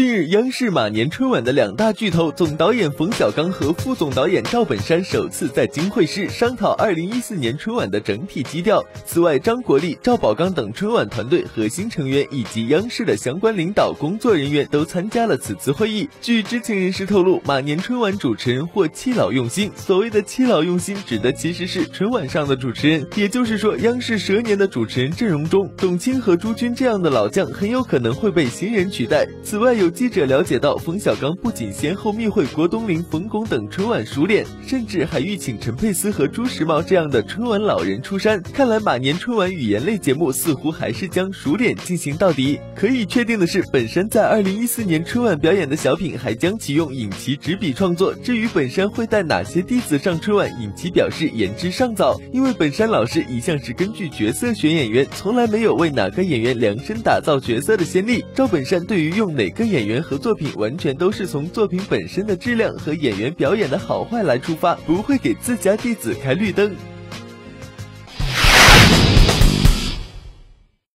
近日，央视马年春晚的两大巨头总导演冯小刚和副总导演赵本山首次在经会市商讨2014年春晚的整体基调。此外，张国立、赵宝刚等春晚团队核心成员以及央视的相关领导工作人员都参加了此次会议。据知情人士透露，马年春晚主持人或弃老用新，所谓的弃老用新指的其实是春晚上的主持人，也就是说，央视蛇年的主持人阵容中，董卿和朱军这样的老将很有可能会被新人取代。此外，有记者了解到，冯小刚不仅先后密会郭冬临、冯巩等春晚熟脸，甚至还欲请陈佩斯和朱时茂这样的春晚老人出山。看来马年春晚语言类节目似乎还是将熟脸进行到底。可以确定的是，本山在2014年春晚表演的小品还将启用尹奇执笔创作。至于本山会带哪些弟子上春晚，尹奇表示言之尚早，因为本山老师一向是根据角色选演员，从来没有为哪个演员量身打造角色的先例。赵本山对于用哪个演员和作品，完全都是从作品本身的质量和演员表演的好坏来出发，不会给自家弟子开绿灯。